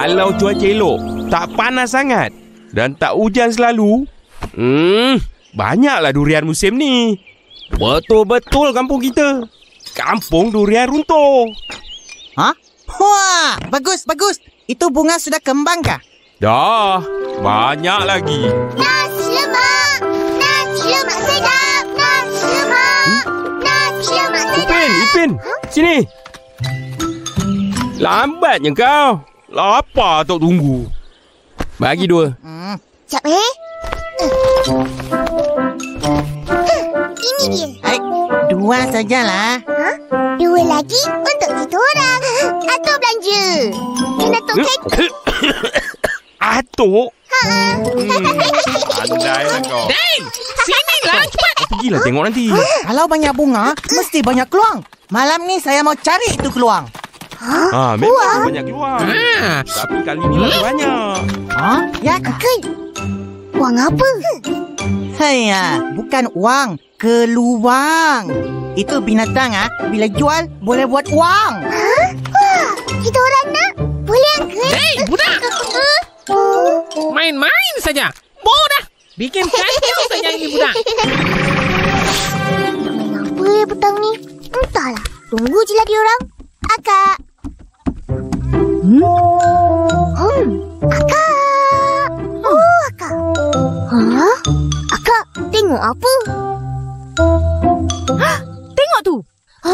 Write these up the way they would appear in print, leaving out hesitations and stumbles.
Kalau cuaca elok, tak panas sangat dan tak hujan selalu, banyaklah durian musim ni. Betul-betul kampung kita. Kampung durian runtuh. Ha? Wah, bagus. Itu bunga sudah kembang kah? Dah, banyak lagi. Nasi lemak sedap. Nasi lemak sedap. Ipin, sini. Lambatnya kau. Lapar tak tunggu. Bagi 2. Sekejap Ini dia. 2 sajalah. 2 lagi untuk kita orang. Atuk belanja. Kena Atuk kek. Atuk? Pandai lah kau. Dan, sinilah cepat. Pergilah tengok nanti. Kalau banyak bunga, mesti banyak keluang. Malam ni saya mau cari itu keluang. Memang banyak keluar. Tapi kali ni lebih banyak. Ya kah? Wang apa? Bukan uang, keluang. Itu binatang bila jual boleh buat uang. Wah, kita orang nak. Boleh ke? Hei, budak. Main-main saja. Bodoh. Bikin kacau saja ini budak. Nak main apa petang ni? Entahlah. Tunggu je lah diorang. Akak. Akak. Oh, Akak. Akak, tengok apa? Tengok tu.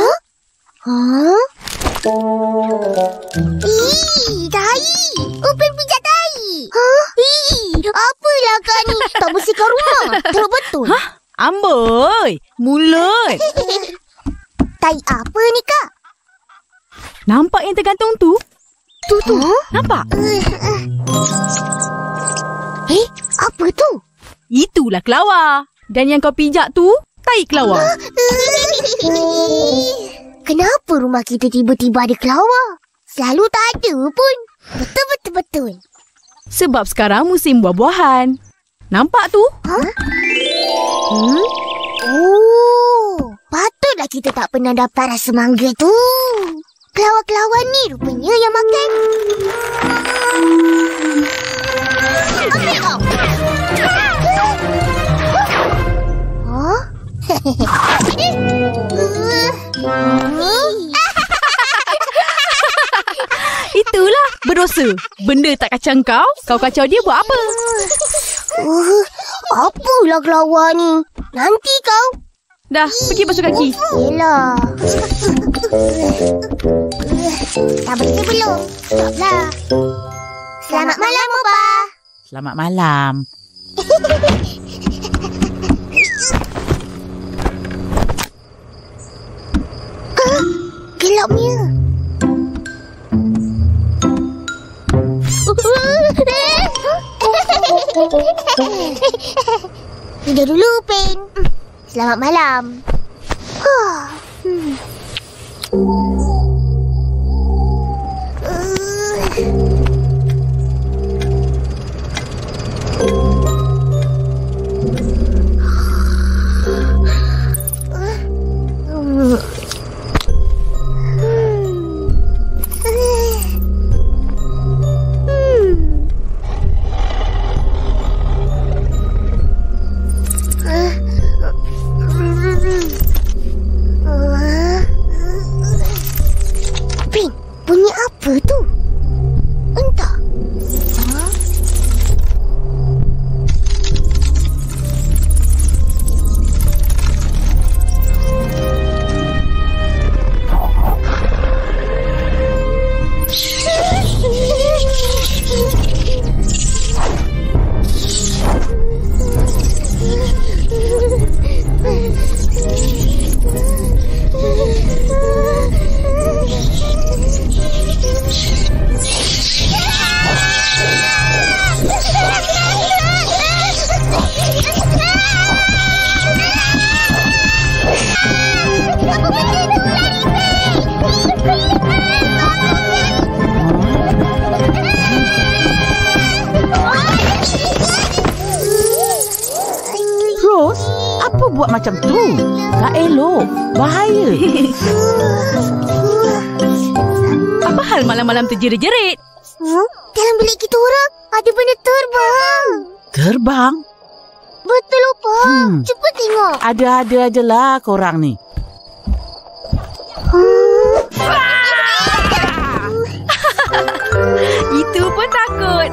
Dahi. Upin pijak dahi. Apalah Akak ni? Tak bersihkan rumah. Teruk betul. Amboi, mulut. Tai apa ni, Kak? Nampak yang tergantung tu? Tu. Nampak? Apa tu? Itulah kelawar. Dan yang kau pijak tu, tai kelawar. Kenapa rumah kita tiba-tiba ada kelawar? Selalu tak ada pun. Betul. Sebab sekarang musim buah-buahan. Nampak tu? Oh, patutlah kita tak pernah dapat rasa mangga tu. Kelawar-kelawar ni rupanya yang makan. Ambil kau. Itulah berdosa. Benda tak kacang kau kacau dia buat apa? Apalah kelawar ni? Nanti kau. Dah, pergi basuh kaki. Yelah. Dah bersih belum? Stoplah. Selamat malam, Opa. Selamat malam. Gelapnya. Tidur dulu, Pen. Selamat malam. Bunyi apa tu? Entah. Rose, apa buat macam tu? Tak elok. Bahaya. Apa hal malam-malam terjerit-jerit? Dalam bilik kita orang ada benda terbang. Terbang? Betul, Opa. Cuba tengok. Ada-ada je lah korang ni. Itu pun takut.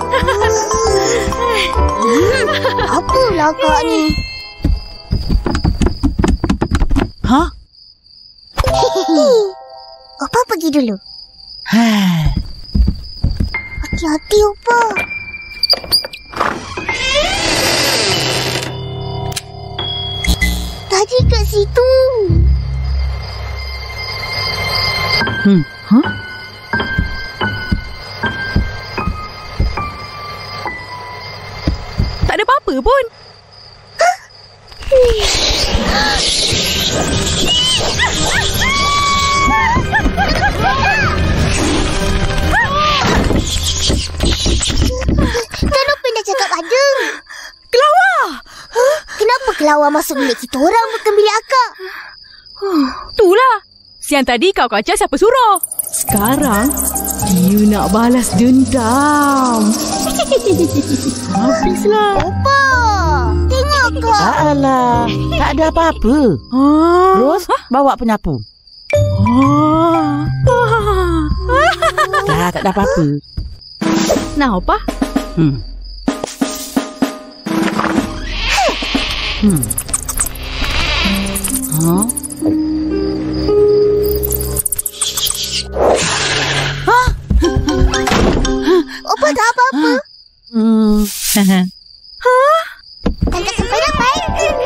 Apalah kak ni? Hah? Opa pergi dulu. Hati-hati, Opa. Tadi kat situ. Hah? Tak ada apa-apa pun. Kenapa dah cakap ada? Kelawar! Kenapa kelawar masuk bilik kita orang bukan bilik akak? Itulah. Siang tadi kau kacau siapa suruh. Sekarang, dia nak balas dendam. Habislah. Opa, tengok kak. Alah, tak ada apa-apa. Terus, bawa penyapu. Tak ada apa-apa. Nah, apa? Opa tak apa-apa. Tak sampai dapat.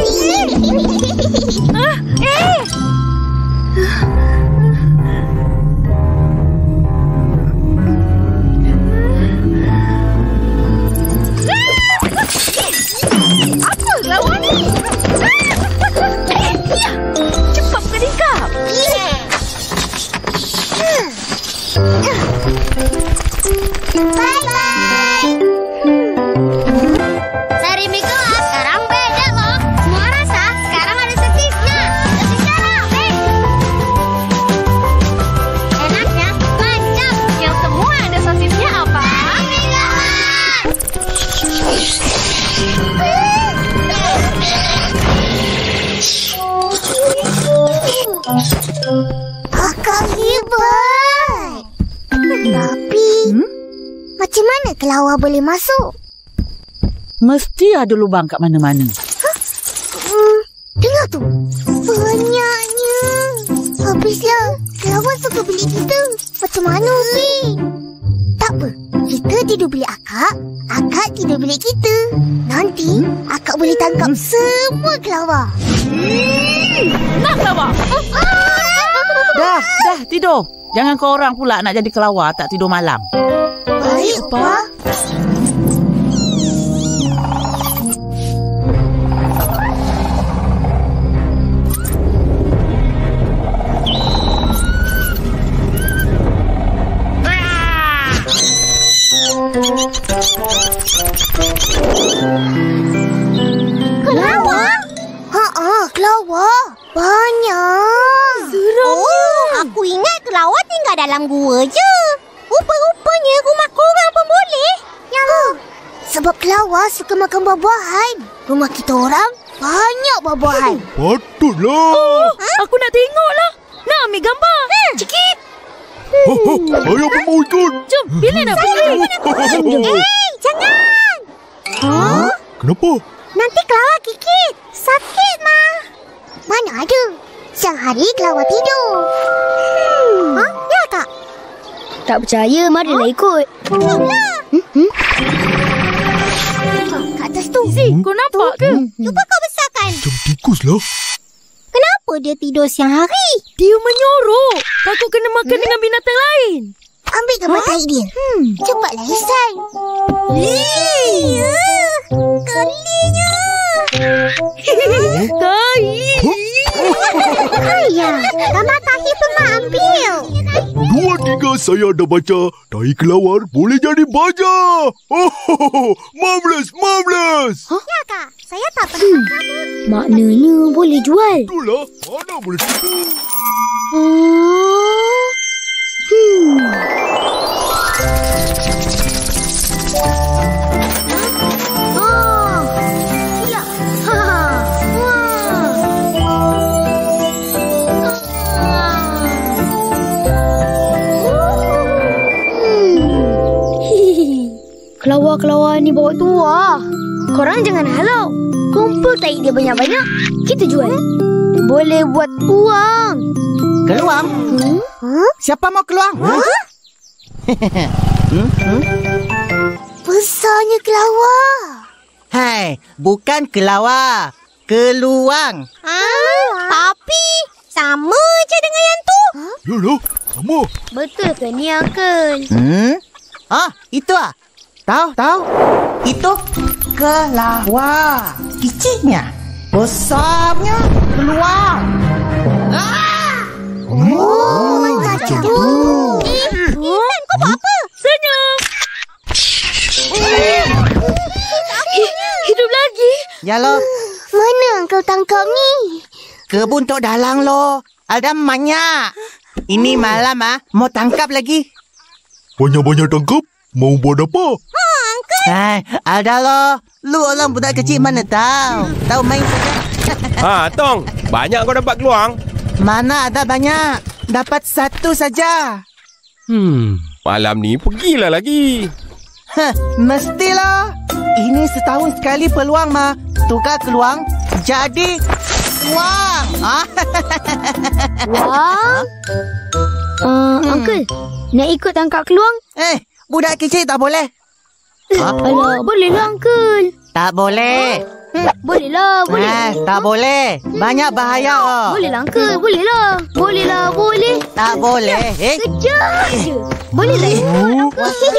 Apa lawan ni? Cepat berdikap. Bye-bye. Sari mie kelas sekarang beda loh. Semua rasa sekarang ada sosisnya. Sosisnya rame. Enaknya banyak. Yang semua ada sosisnya apa? Kakak hebat. Tapi macam mana kelawar boleh masuk? Mesti ada lubang kat mana-mana. Dengar tu. Banyaknya. Habislah. Kelawar suka bilik kita. Macam mana, Upin? Tak apa. Kita tidur bilik akak. Akak tidur bilik kita. Nanti, akak boleh tangkap semua kelawar. Nak kelawar? Dah, tidur. Jangan korang pula nak jadi kelawar tak tidur malam. Baik, Opa. Kelawar? Kelawar. Banyak. Seramnya. Aku ingat kelawar tinggal dalam gua je. Rupa-rupanya rumah korang pun boleh. Ya. Sebab kelawar suka makan buah-buahan. Rumah kita orang banyak buah-buahan. Patutlah. Aku nak tengok lah. Nak ambil gambar. Cikit. Saya pun mau ikut. Jom, bila nak pergi? Jangan. Kenapa? Nanti kelawar gigit. Sakit, Ma. Mana ada. Siang hari kelawar tidur. Ya, Kak? Tak percaya, marilah ikut. Jomlah. Kat atas tu. Kau nampak ke? Cuba kau besarkan. Macam tikus lah. Kenapa dia tidur siang hari? Dia menyorok. Takut kena makan dengan binatang lain. Ambil gambar tahi dia. Cepatlah, Ihsan. Gelinya. Tahi. Ayah, gambar tahi pun Mak ambil. 2-3 saya dah baca. Tahi kelawar boleh jadi baja. Marvelous. Ya, Kak. Saya tak pernah makan. Maknanya boleh jual. Itulah. Mana boleh tipu. Ini bawa tua. Korang jangan halau. Kumpul tahi dia banyak-banyak. Kita jual. Boleh buat uang. Keluang? Siapa mau keluang? Besarnya kelawar. Hai, bukan kelawar. Keluang. Tapi sama je dengan yang tu. Yalah, sama. Betul ke ni, Uncle? Itu ah. Tahu. Itu kelawar. Kecilnya, besarnya keluang. Macam tu. Intan, kau buat apa? Senyum. Hidup lagi. Yalah, Mana kau tangkap ni? kebun tok dalang lo. Ada banyak. Ini malam mau tangkap lagi. Banyak-banyak tangkap? Mau buat apa? Hai, ada lo. Lu orang budak kecil mana tahu. Tahu main saja. Tong. Banyak kau dapat keluang. Mana ada banyak. Dapat satu saja. Malam ni pergilah lagi. Mestilah. Ini setahun sekali peluang tukar keluang jadi uang. Wang? Uncle, nak ikut tangkap keluang? Budak kecil tak boleh. Alah, bolehlah, Uncle. Tak boleh. Bolehlah, boleh. Tak boleh. Banyak bahaya. Bolehlah, Uncle. Bolehlah. Bolehlah, boleh. Tak boleh. Kejap je. Bolehlah ikut.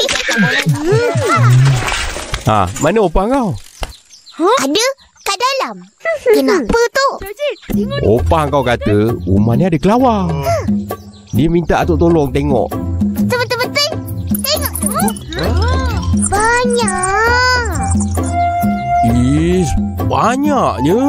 Mana opah kau? Ada kat dalam. Kenapa tu? Opah kau kata rumah ni ada kelawar. Dia minta atuk tolong tengok. Betul-betul. Tengok tu. Banyak. Banyaknya.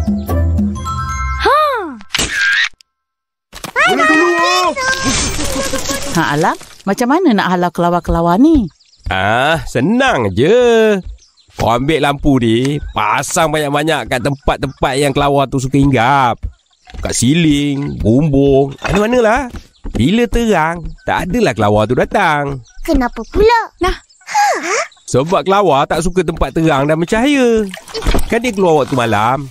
Alang, macam mana nak halau kelawar-kelawar ni? Senang je. Kau ambil lampu ni, pasang banyak-banyak kat tempat-tempat yang kelawar tu suka hinggap. Kat siling, bumbung, mana-manalah. Bila terang, tak adalah kelawar tu datang. Kenapa pula? Sebab kelawar tak suka tempat terang dan bercahaya. Kan dia keluar waktu malam.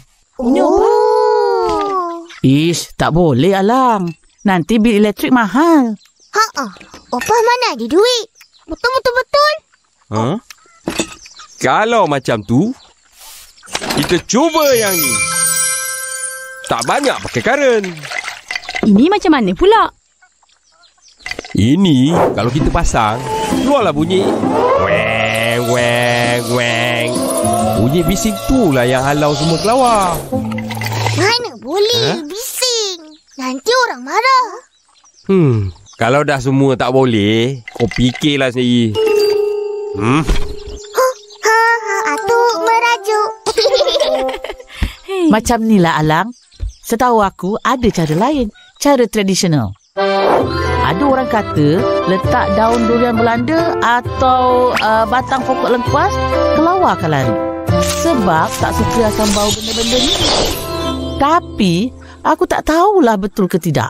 Ish, tak boleh, Alang. Nanti bil elektrik mahal. Opah mana ada duit? Betul. Kalau macam tu, kita cuba yang ni. Tak banyak pakai karen. Ini macam mana pula? Ini kalau kita pasang, keluarlah bunyi weng weng weng. Bunyi bising tu lah yang halau semua kelawar. Mana boleh bising. Nanti orang marah. Kalau dah semua tak boleh, kau fikirlah sendiri. Atuk merajuk. Macam ni lah, Alang. Setahu aku, ada cara lain. Cara tradisional. Ada orang kata, letak daun durian Belanda atau batang pokok lengkuas, kelawar akan lari. Sebab tak suka asam bau benda-benda ni. Tapi, aku tak tahulah betul ke tidak.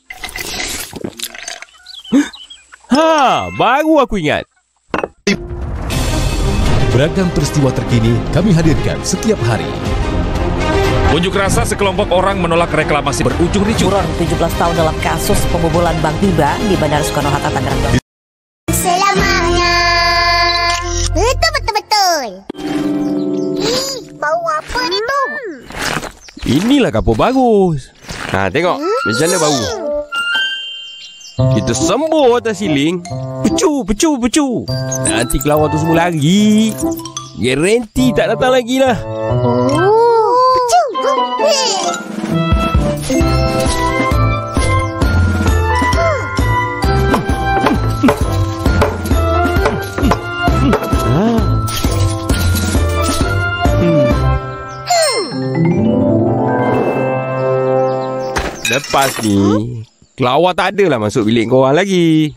Baru aku ingat. Beragam peristiwa terkini kami hadirkan setiap hari. Unjuk rasa sekelompok orang menolak reklamasi berujung ricuh. Buron 17 tahun dalam kasus pembobolan Bank Tiba di Bandara Soekarno-Hatta, Tangerang. Selamanya. Betul. Bau apa ni tu? Inilah kapur bagus. Tengok macam mana bau. Kita sembur atas siling. Pecu. Nanti kelawar tu semua lari. Garanti tak datang lagi lah. Pecu. Lepas ni kelawar tak adalah masuk bilik korang lagi.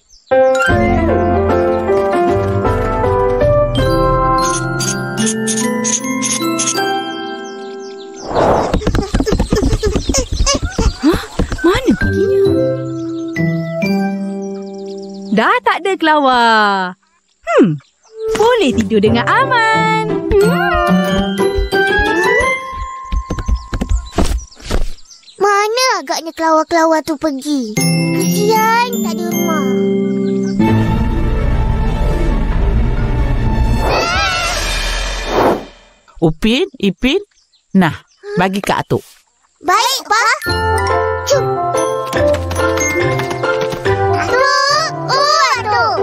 Mana perginya? Dah tak ada kelawar. boleh tidur dengan aman. Mana agaknya kelawar-kelawar tu pergi? Kesian tak ada rumah. Upin, Ipin. Nah, bagi Kak Atuk. Baik, Pak. Jom. Atuk. Oh, Atuk.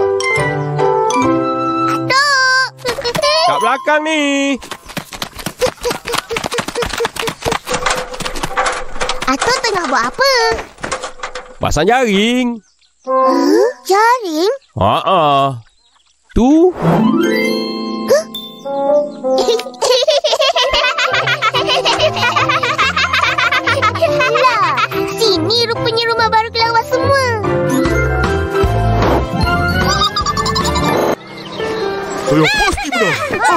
Atuk. Kat belakang ni. Atuk tengah buat apa? Pasang jaring. Jaring? Haa. Tu. Lah, sini rupanya rumah baru kelawar semua. Saya pasti menang.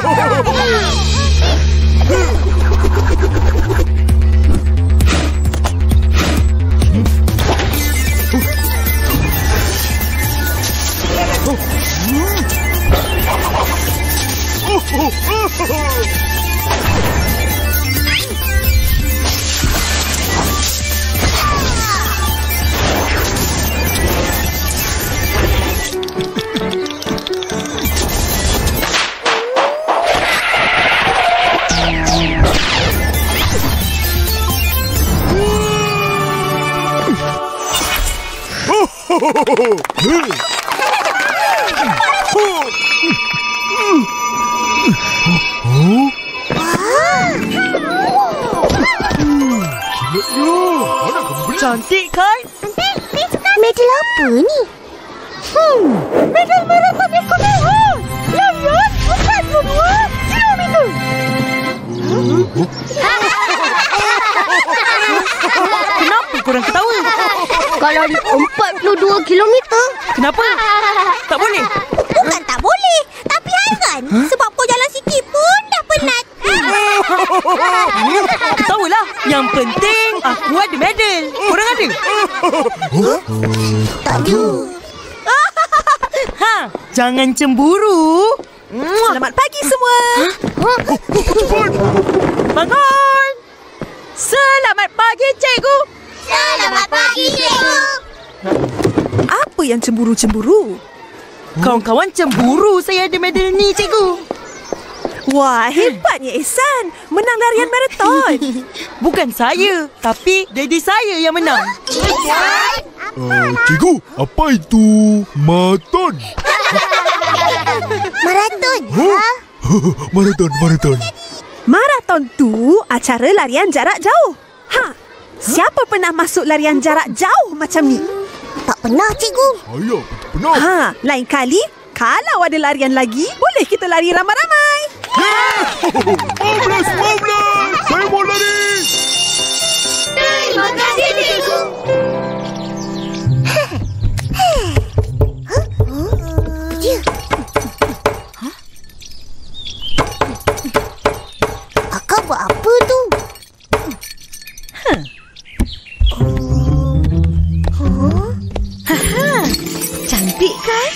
Cantik kan? Medal apa ni? Medal maraton ekonomi. Larian 42 kilometer. Kenapa korang ketawa? Kalau 42 kilometer. Kenapa? Tak boleh? Bukan tak boleh, tapi hairan. Sebab kau jalan sikit pun dah penat. Ketawalah. Yang penting aku ada medal. Korang ada? Tak ada. Jangan cemburu. Selamat pagi semua. Bangun. Selamat pagi, cikgu. Selamat pagi, cikgu. Apa yang cemburu-cemburu? Kawan-kawan cemburu saya ada medal ni, cikgu. Wah, hebatnya Ihsan. Menang larian maraton. Bukan saya, tapi daddy saya yang menang. Cikgu, apa itu maraton? Maraton? Maraton. Maraton tu acara larian jarak jauh. Siapa pernah masuk larian jarak jauh macam ni? Tak pernah, cikgu. Saya pun tak pernah. Lain kali, kalau ada larian lagi, boleh kita lari ramai-ramai. 12! Saya mau lari! Terima kasih, cikgu. Akak buat apa tu? Cantik kan?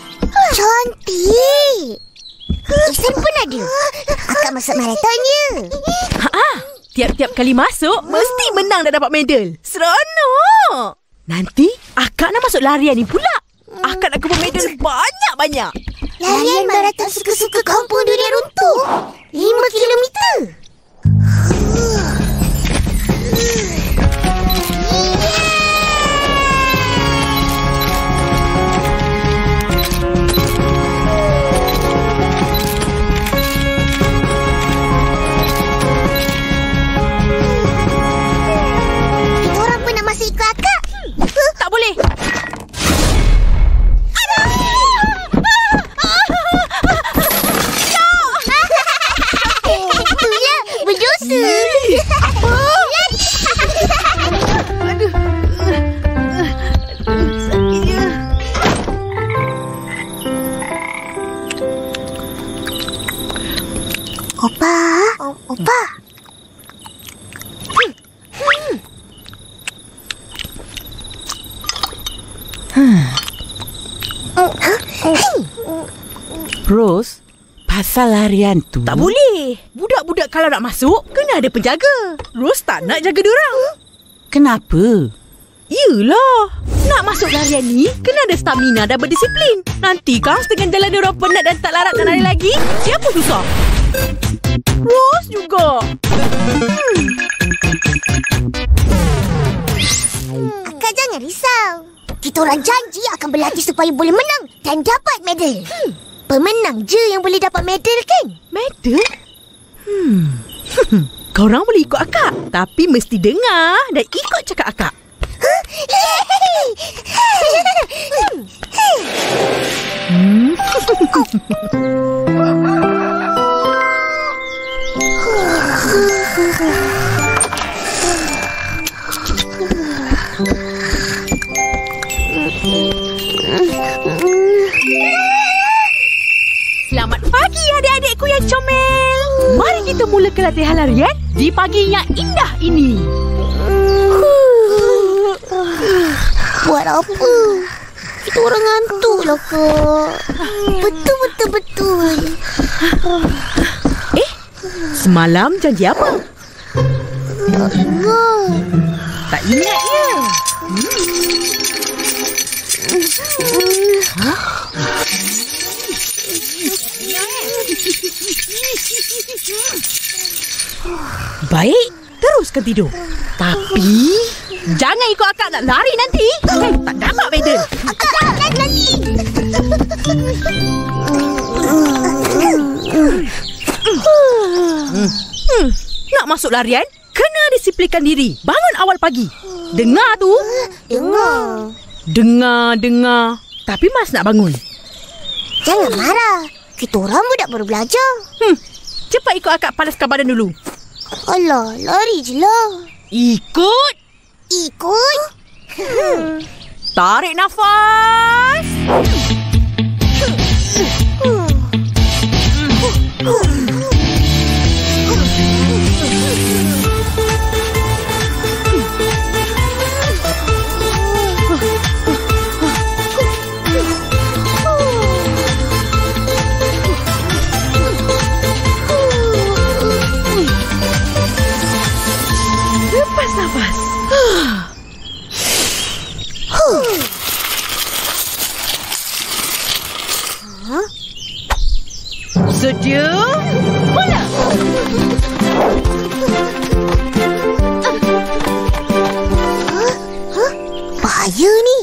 Cantik. Ihsan pun ada. Akak masuk maratonnya. Tiap-tiap kali masuk, mesti menang dan dapat medal. Seronok. Nanti, akak nak masuk larian ni pula. Akak nak kumpul medal banyak-banyak. Larian maraton suka-suka kampung dunia runtuh. 5 kilometer. Tak boleh. Itulah berdosa. Apa? Aduh. Sakitnya. Opa. Rose, Pasal larian tu. Tak boleh. Budak-budak kalau nak masuk, kena ada penjaga. Ros tak nak jaga diorang. Kenapa? Yelah. Nak masuk larian ni, kena ada stamina dan berdisiplin. Nanti kan setengah jalan diorang penat dan tak larat nak lari lagi. Siapa susah? Ros juga. Akak jangan risau. Kita orang janji akan berlatih supaya boleh menang dan dapat medal. Pemenang je yang boleh dapat medal kan? Medal? Korang boleh ikut akak, tapi mesti dengar dan ikut cakap akak. Selamat pagi adik-adikku yang comel. Mari kita mulakan latihan larian di pagi yang indah ini. Buat apa? Kita orang ngantuk lah kak. Betul. Semalam janji apa? Tak ingat. Tak ingat ya? Baik, teruskan tidur. Tapi jangan ikut akak nak lari nanti. Tak dapat medal. Akak nanti. Nak masuk larian, kena disiplinkan diri. Bangun awal pagi. Dengar tu? Dengar. Tapi Mas nak bangun. Jangan marah. Kita orang budak baru belajar. Cepat ikut akak panaskan badan dulu. Alah, lari je lah. Ikut. Tarik nafas. Lepas nafas. Sedia? Mula! Bahaya ni.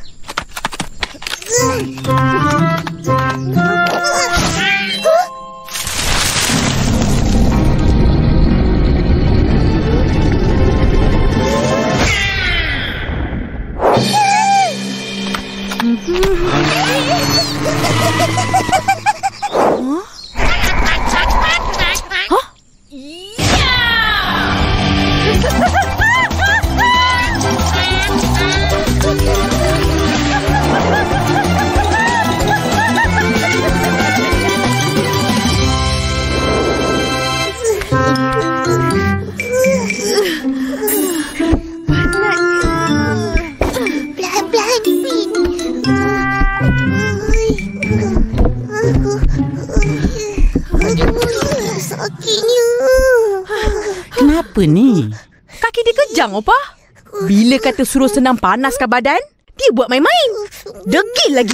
Kenapa ni? Kaki dia kejang, Opa. Bila kata suruh senam panaskan badan, dia buat main-main. Degil lagi.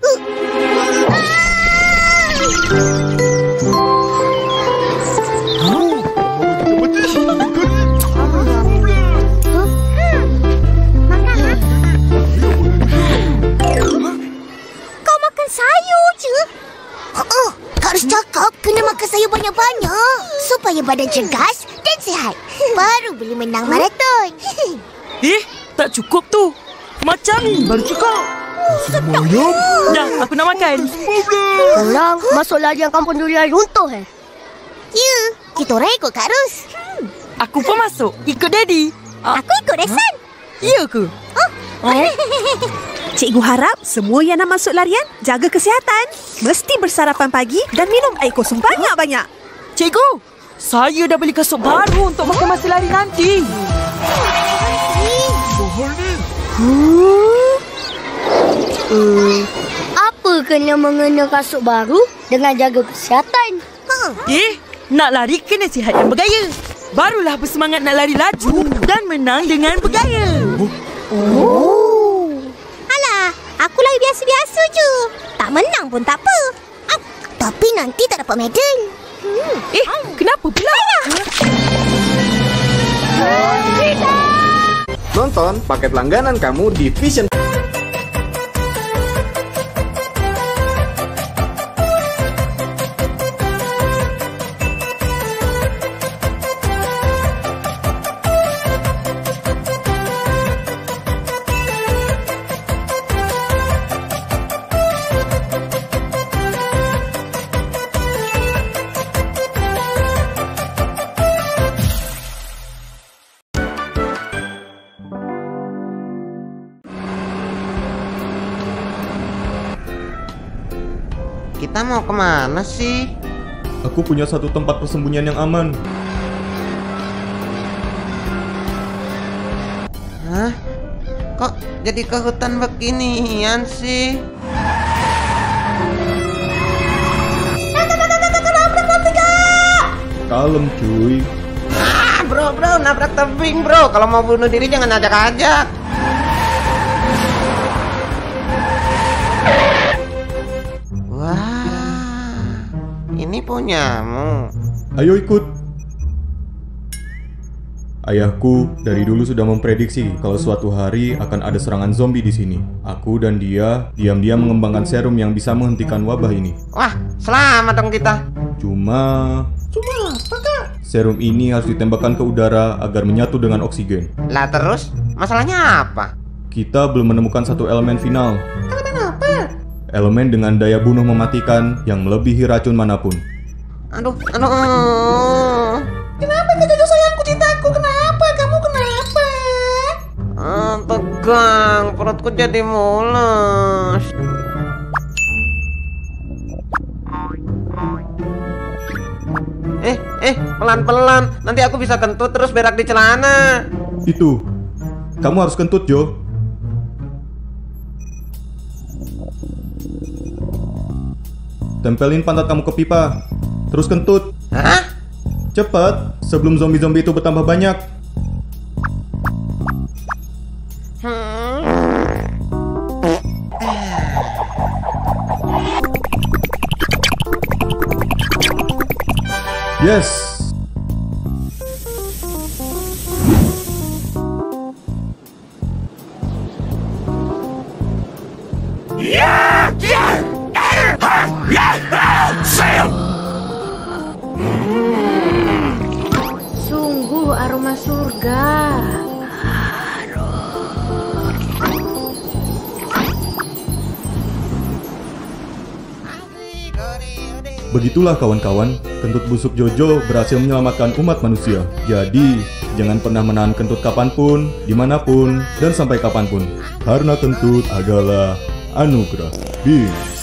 Kau makan sayur je. Kau harus cakap kena makan sayur banyak-banyak supaya badan cegas dan sihat. Baru boleh menang maraton. Tak cukup tu. Macam ni baru cukup. Semayam? Dah, aku nak makan. Orang masuk larian kampung durian runtuh Ya, kita orang ikut Kak Ros. Aku pun masuk. Ikut Daddy. Aku ikut Resan. Ya ke? Cikgu harap semua yang nak masuk larian jaga kesihatan. Mesti bersarapan pagi dan minum air kosong banyak-banyak. Cikgu, saya dah beli kasut baru untuk makan masa lari nanti. Mahal ni. Apa kena mengenal kasut baru dengan jaga kesihatan? Nak lari kena sihat dan bergaya. Barulah bersemangat nak lari laju dan menang dengan bergaya. Alah, aku lari biasa-biasa je. Tak menang pun tak apa. Tapi nanti tak dapat medal. Kenapa pula? Nonton paket langganan kamu di Vision. Kita mau kemana sih? Aku punya satu tempat persembunyian yang aman. Hah? Kok jadi ke hutan beginian sih? Kalem cuy. Bro, nabrak tebing bro. Kalau mau bunuh diri jangan ajak-ajak. Wah, ini punyamu. Ayo ikut. Ayahku dari dulu sudah memprediksi kalau suatu hari akan ada serangan zombie di sini. Aku dan dia diam-diam mengembangkan serum yang bisa menghentikan wabah ini. Wah, selamat dong kita. Cuma apa kak? serum ini harus ditembakkan ke udara agar menyatu dengan oksigen. Lah terus, masalahnya apa? Kita belum menemukan satu elemen final. Elemen apa? Elemen dengan daya bunuh mematikan yang melebihi racun manapun. Aduh. Kenapa kak Jojo sayangku, cintaku? Kenapa? Kamu kenapa? Tegang, perutku jadi mules. Pelan-pelan. Nanti aku bisa kentut terus berak di celana. Itu, kamu harus kentut, Jo. Tempelin pantat kamu ke pipa. Terus kentut. Hah? Cepat, sebelum zombie-zombie itu bertambah banyak. Yes. Sungguh aroma surga. Begitulah kawan-kawan, kentut busuk Jojo berhasil menyelamatkan umat manusia. Jadi, jangan pernah menahan kentut kapanpun, dimanapun, dan sampai kapanpun. Karena kentut adalah anugerah. Peace.